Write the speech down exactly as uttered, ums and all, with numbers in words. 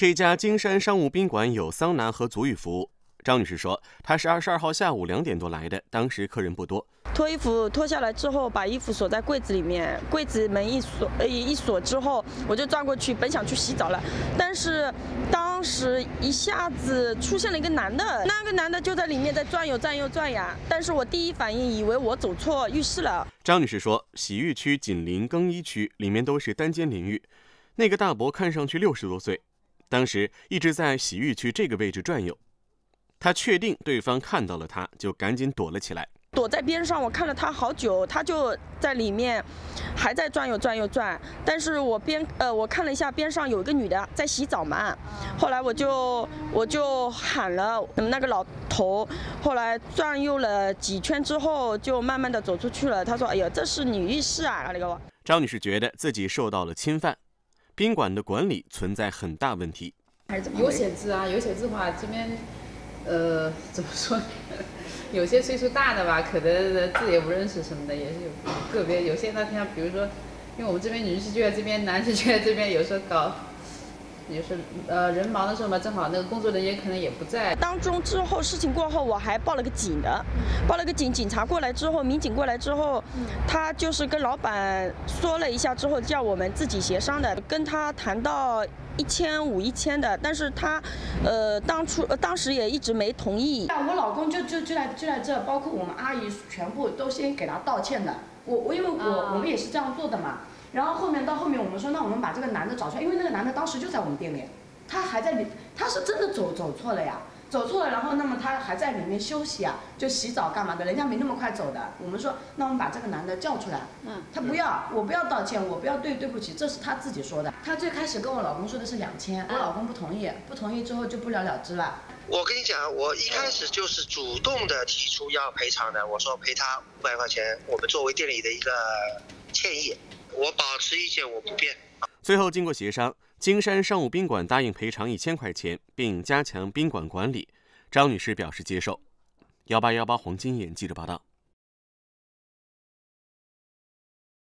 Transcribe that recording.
这家金山商务宾馆有桑拿和足浴服务。张女士说，她是二十二号下午两点多来的，当时客人不多。 脱衣服脱下来之后，把衣服锁在柜子里面，柜子门一锁，呃一锁之后，我就转过去，本想去洗澡了，但是当时一下子出现了一个男的，那个男的就在里面在转悠转悠转呀，但是我第一反应以为我走错浴室了。 张女士说，洗浴区紧邻更衣区，里面都是单间淋浴，那个大伯看上去六十多岁，当时一直在洗浴区这个位置转悠。她确定对方看到了她，就赶紧躲了起来。 躲在边上，我看了他好久，他就在里面还在转悠转悠转。但是我边呃，我看了一下边上有一个女的在洗澡嘛，后来我就我就喊了那个老头，后来转悠了几圈之后，就慢慢的走出去了。他说：“哎呀，这是女浴室啊！”那个张女士觉得自己受到了侵犯，宾馆的管理存在很大问题。 有写字啊，有写字的话，这边呃怎么说？有些岁数大的吧，可能字也不认识什么的，也是有个别。有些那天，比如说，因为我们这边女士就在这边，男士就在这边，有时候搞，有时候呃人忙的时候嘛，正好那个工作人员可能也不在。 当中之后事情过后，我还报了个警的，报了个警，警察过来之后，民警过来之后，他就是跟老板说了一下之后，叫我们自己协商的，跟他谈到一千五一千的，但是他，呃，当初、呃、当时也一直没同意。 我老公就就就在就在这，包括我们阿姨全部都先给他道歉的。我我因为我、uh. 我们也是这样做的嘛。然后后面到后面我们说，那我们把这个男的找出来，因为那个男的当时就在我们店里，他还在里，他是真的走走错了呀。走错了，然后那么他还在里面休息啊，就洗澡干嘛的，人家没那么快走的。我们说，那我们把这个男的叫出来。嗯，他不要，我不要道歉，我不要对对不起，这是他自己说的。他最开始跟我老公说的是两千，我老公不同意，不同意之后就不了了之了。 我跟你讲，我一开始就是主动的提出要赔偿的，我说赔他五百块钱，我们作为店里的一个歉意，我保持意见，我不变。 最后经过协商，金山商务宾馆答应赔偿一千块钱，并加强宾馆管理。张女士表示接受。幺八幺八黄金眼记者报道。